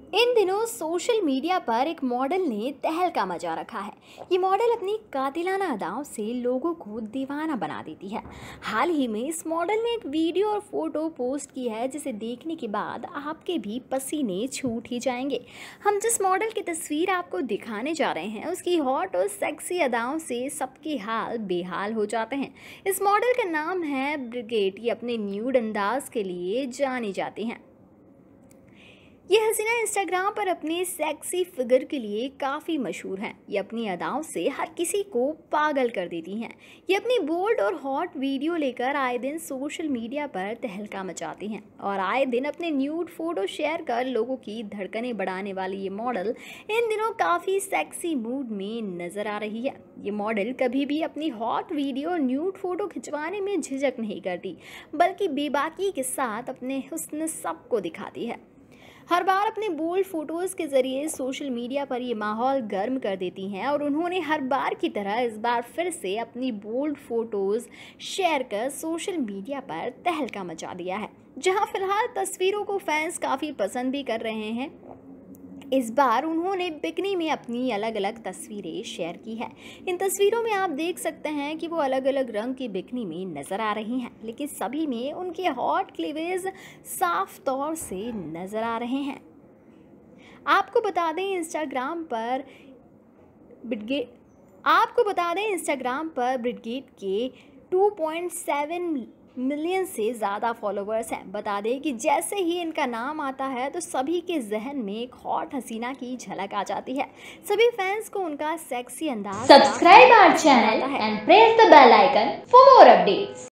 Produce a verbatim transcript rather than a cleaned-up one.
इन दिनों social media पर एक मॉडल ने तहलका मचा रखा है। ये मॉडल अपनी कातिलाना अदाओं से लोगों को दीवाना बना देती है। हाल ही में इस मॉडल ने एक वीडियो और फोटो पोस्ट की है जिसे देखने के बाद आपके भी पसीने छूट ही जाएंगे। हम जिस मॉडल की तस्वीर आपको दिखाने जा रहे हैं उसकी हॉट और सेक्सी अदाओं से सबके हाल बेहाल हो जाते हैं। इस मॉडल का नाम है ब्रिगेड। ये अपने न्यूड अंदाज के लिए जानी जाती हैं। ये हसीना इंस्टाग्राम पर अपने सेक्सी फिगर के लिए काफ़ी मशहूर हैं। ये अपनी अदाओं से हर किसी को पागल कर देती हैं। ये अपनी बोल्ड और हॉट वीडियो लेकर आए दिन सोशल मीडिया पर तहलका मचाती हैं और आए दिन अपने न्यूड फोटो शेयर कर लोगों की धड़कनें बढ़ाने वाली ये मॉडल इन दिनों काफ़ी सेक्सी मूड में नज़र आ रही है। ये मॉडल कभी भी अपनी हॉट वीडियो और न्यूड फोटो खिंचवाने में झिझक नहीं करती, बल्कि बेबाकी के साथ अपने हुस्न सबको दिखाती है। हर बार अपने बोल्ड फोटोज़ के ज़रिए सोशल मीडिया पर ये माहौल गर्म कर देती हैं और उन्होंने हर बार की तरह इस बार फिर से अपनी बोल्ड फोटोज़ शेयर कर सोशल मीडिया पर तहलका मचा दिया है। जहां फिलहाल तस्वीरों को फैंस काफ़ी पसंद भी कर रहे हैं। इस बार उन्होंने बिकनी में अपनी अलग अलग तस्वीरें शेयर की है। इन तस्वीरों में आप देख सकते हैं कि वो अलग अलग रंग की बिकनी में नज़र आ रही हैं, लेकिन सभी में उनके हॉट क्लीवेज साफ तौर से नज़र आ रहे हैं। आपको बता दें इंस्टाग्राम पर ब्रिगेड आपको बता दें इंस्टाग्राम पर ब्रिगेड के टू पॉइंट सेवन मिलियन से ज़्यादा फॉलोवर्स हैं। बता दें कि जैसे ही इनका नाम आता है तो सभी के जहन में एक हॉट हसीना की झलक आ जाती है। सभी फैंस को उनका सेक्सी अंदाज subscribe our channel and press the bell icon for more updates.